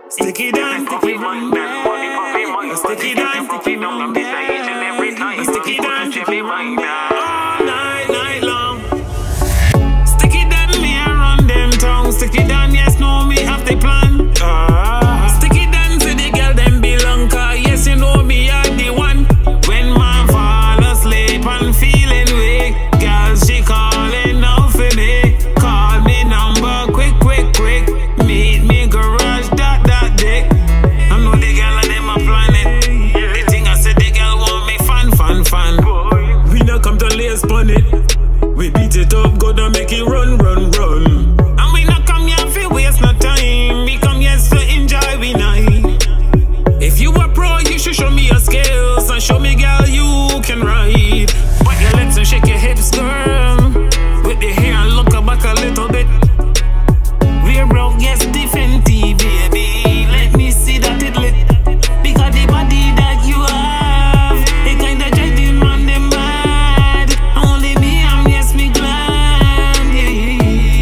Sticky down, sticky down, sticky down, sticky down, sticky down, sticky down, all night long. Sticky down, me I run them tongue. Sticky down, yes, know me have the plan. Sticky down to the girl them belong, 'cause yes, you know me are the one. When man fall asleep and feeling weak, girl she calling out for me. Call me number quick. Meet me garage that dick. I know the girl and them a planet. The thing I said the girl want me fun. We not come to lay spun it. We beat it up, go to make it run. And we not come here for waste no time. We come here to enjoy we night. If you a pro, you should show me your skills and show me, girl, you can ride. But your legs and shake your hips, girl. With the hair and look back a little bit. We're broke, yes, different baby. Let me see that it lit. Because the body that you have, it kinda judging man them mad. Only me, yes, me glad, yeah.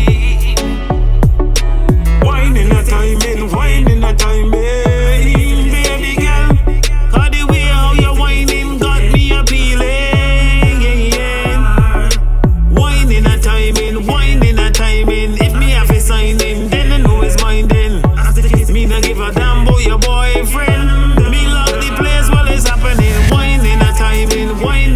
Wine in a timing, baby girl. 'Cause the way how you whining got me appealing, yeah. Wine in a timing. If me have a sign in, then I know it's mine then. Me not give a damn about your boyfriend. Me love the place while it's happening. Wine in a timing.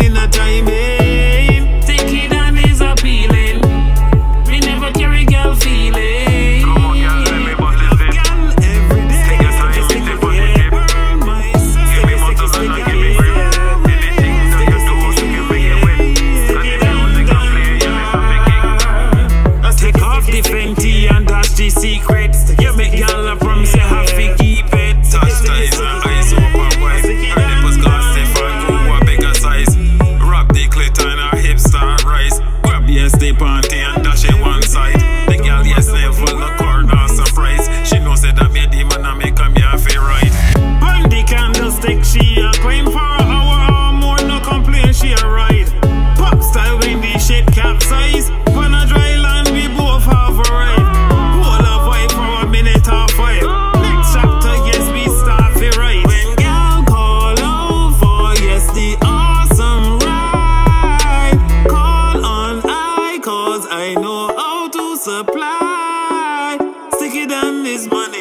Sticky down is appealing. Me never carry girl feeling. Come on, girl, let me bust this in. Girl, every day. Take your time, Just stay positive. burn myself. Give me muscles and give me grip. Anything that you do, you can make it win. 'Cause if you don't think I'm playing, you miss something. Take off the Fenty and dash the secret. You make y'all a promise you have to keep it. Touch ties, eyes open wide. Her nipples got stiff and go a bigger size. Wrap the clit and her hips start rise. Grab yes the panty and dash it one side. The girl yes level no corner surprise. She knows that me a demon and me come here for right. On the candlestick, she a climb for an hour or more. No complain, she a ride. Pop style when the shit capsize. On a dry land, we both have a ride. Hold a vibe for a minute or 5. Next chapter, yes, we start to write. When girl call out for yes, the awesome ride. Call on I, 'cause I know how to supply. Sticky down this money.